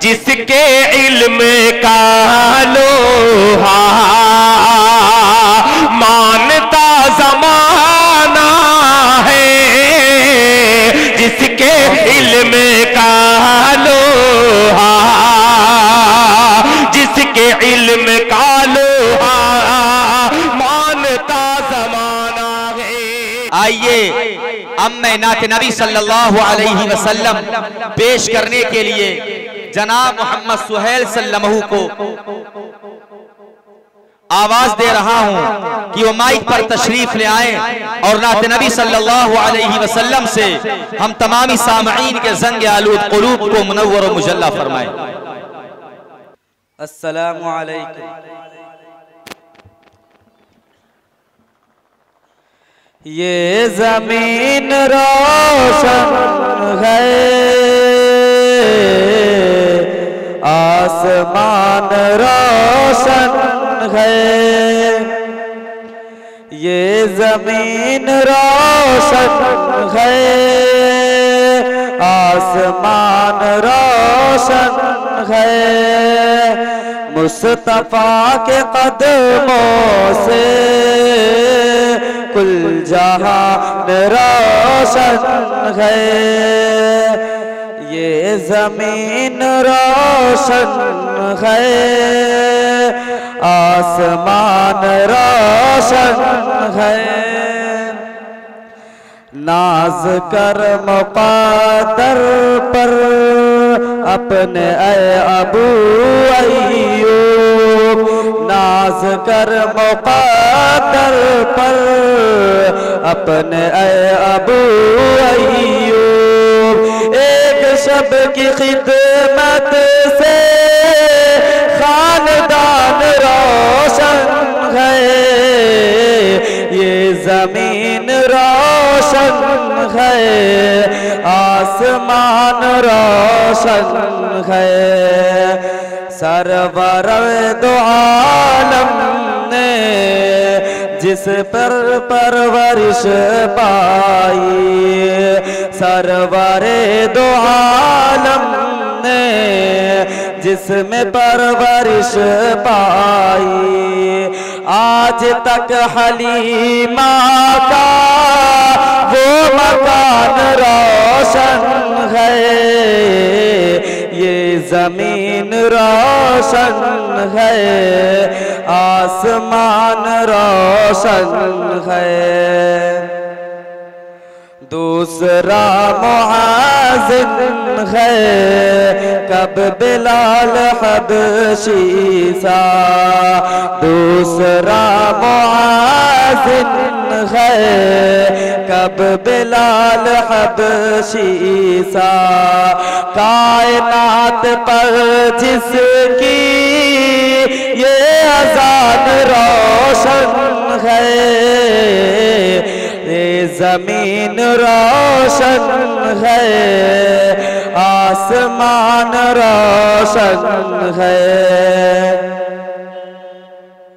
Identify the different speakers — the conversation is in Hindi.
Speaker 1: जिसके इल्म का लोहा मानता जमाना है, जिसके इल्म का लोहा, जिसके इल्म का लोहा मानता जमाना है। आइए अब मैं नात नबी सल्लल्लाहु अलैहि वसल्लम पेश करने के लिए जनाब मोहम्मद सुहेल सल्लमहू को आवाज दे रहा हूं कि वो माइक पर तशरीफ ले आए और नात नबी सल्लल्लाहु अलैहि वसल्लम से हम तमामी सामईन के ज़ंग आलूद क़ुलूब को मुनव्वर व मुजल्ला फरमाएं।
Speaker 2: अस्सलामु अलैकुम। ये ज़मीन रोशन है, आसमान रोशन है। ये ज़मीन रोशन है, आसमान रोशन है। मुस्तफा के कदमों से कुल जहान रोशन है। ये ज़मीन रोशन है, आसमान रोशन है। नाज कर मुक़द्दर पर अपने अबू अय्यूब, नाज कर मुक़द्दर पर अपने अबू अय्यूब। एक शब की खिदमत से खानदान रोशन है। ये ज़मीन रोशन है, आसमान रोशन है। सरवर दो आलम ने जिस पर परवरिश पाई, सरवरे दो आलम ने जिसमें परवरिश पाई। आज तक हलीमा का वो मकान रोशन है। ये ज़मीन रोशन है, आसमान रोशन है। दूसरा मुआज़िन है, कब बिलाल हबशी सा। दूसरा मुआज़िन है, कब बिलाल हबशी सा। कायनात पर जिसकी ये अज़ान रोशन है। ये ज़मीन रोशन है, आसमान रोशन है।